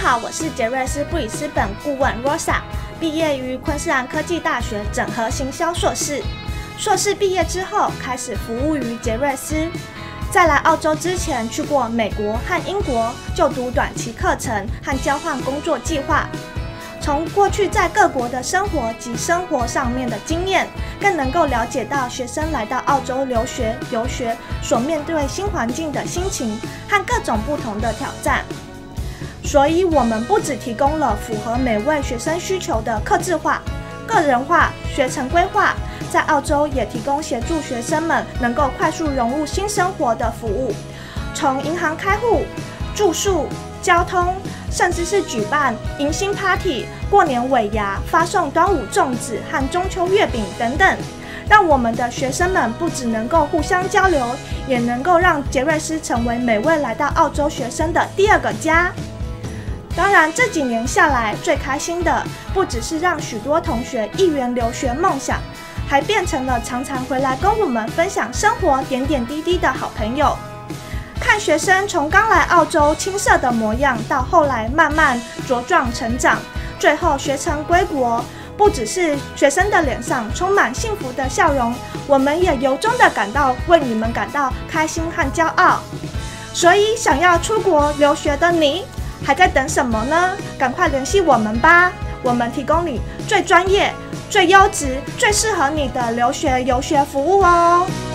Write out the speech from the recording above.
好，我是杰瑞斯布里斯本顾问 Rosa， 毕业于昆士兰科技大学整合行销硕士。硕士毕业之后，开始服务于杰瑞斯。在来澳洲之前，去过美国和英国就读短期课程和交换工作计划。从过去在各国的生活及生活上面的经验，更能够了解到学生来到澳洲留学、游学所面对新环境的心情和各种不同的挑战。所以，我们不只提供了符合每位学生需求的客制化、个人化学程规划，在澳洲也提供协助学生们能够快速融入新生活的服务，从银行开户、住宿、交通，甚至是举办迎新 Party、过年尾牙、发送端午粽子和中秋月饼等等，让我们的学生们不只能够互相交流，也能够让杰瑞斯成为每位来到澳洲学生的第二个家。当然，这几年下来，最开心的不只是让许多同学一圆留学梦想，还变成了常常回来跟我们分享生活点点滴滴的好朋友。看学生从刚来澳洲青涩的模样，到后来慢慢茁壮成长，最后学成归国，不只是学生的脸上充满幸福的笑容，我们也由衷的为你们感到开心和骄傲。所以，想要出国留学的你，还在等什么呢？赶快联系我们吧！我们提供你最专业、最优质、最适合你的留学游学服务哦。